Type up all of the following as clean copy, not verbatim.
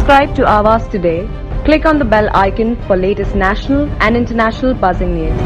Subscribe to Awaaz today. Click on the bell icon for latest national and international buzzing news.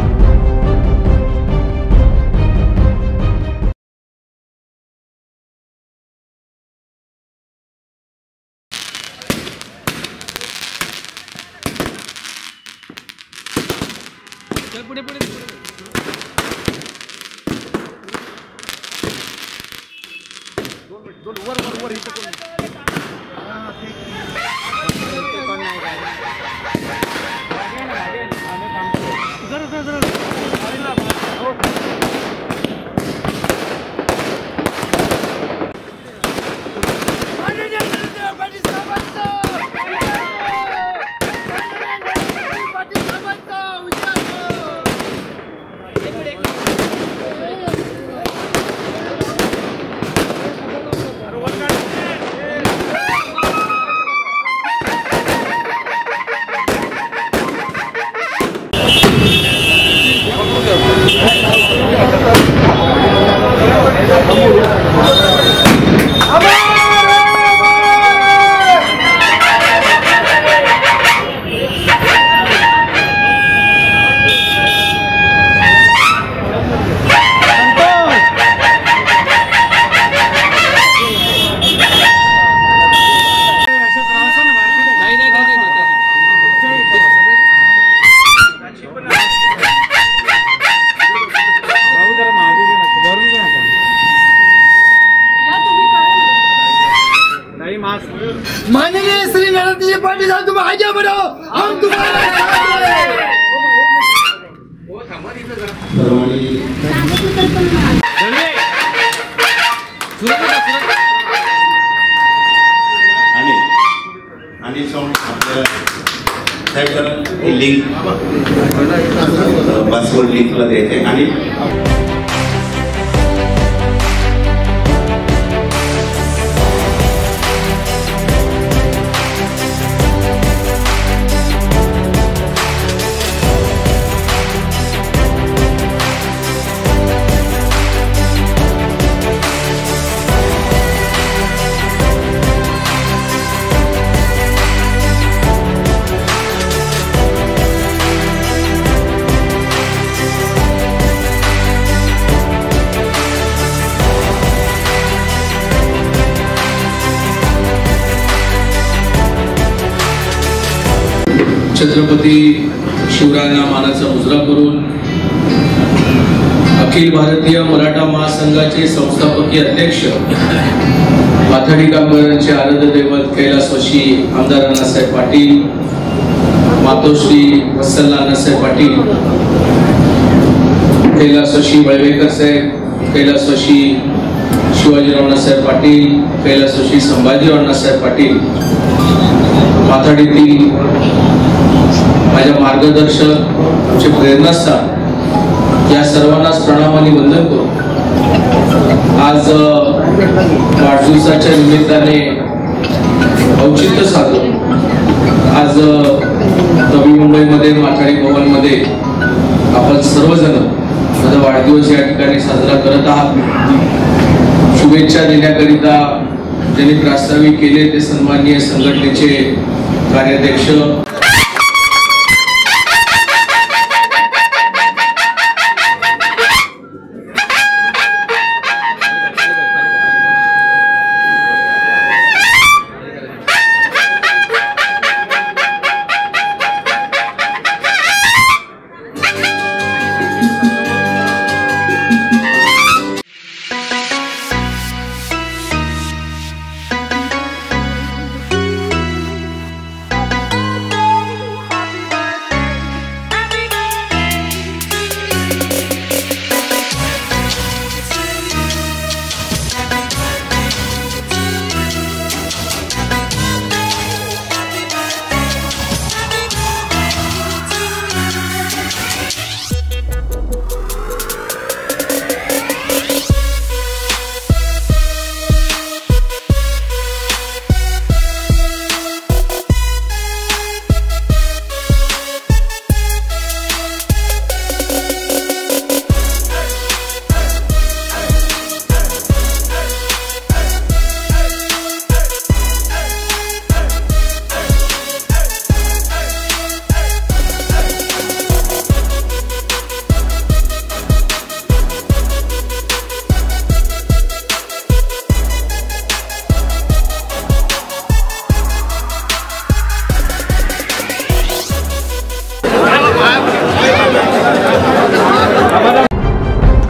माननीय श्री नरेंद्र पाटिल साहब, तुम आगे बढ़ो, हम तुम्हारे साथ हैं। आणि साऊंड आपल्याला टाइप करा, लिंक पासवर्ड लिंकला द्यायचे आणि छत्रपती शिवरायांना मानाचा मुजरा करून अखिल भारतीय मराठा महासंघाचे संस्थापकीय अध्यक्ष माथाडी कामगारांचे आराध्य दैवत कैलासवासी आमदार अण्णासाहेब पाटील, मातोश्री वत्सल अण्णासाहेब पाटील, कैलासवासी वळवेकर साहेब, कैलासवासी शिवाजीराव अण्णासाहेब पाटील, कैलासवासी संभाजीराव अण्णासाहेब पाटील, माथाडीतील माझ्या मार्गदर्शक, आमचे प्रेरणास्थान, या सर्वांनाच प्रणाम आणि वंदन करू. आज वाढदिवसाच्या निमित्ताने औचित्य साधून आज नवी मुंबईमध्ये माथाडी भवनमध्ये आपण सर्वजण माझा वाढदिवस या ठिकाणी साजरा करत आहात. शुभेच्छा देण्याकरिता ज्यांनी प्रास्ताविक केले ते सन्माननीय संघटनेचे कार्याध्यक्ष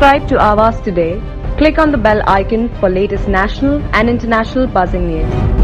Subscribe to Awaaz today. Click on the bell icon for latest national and international buzzing news.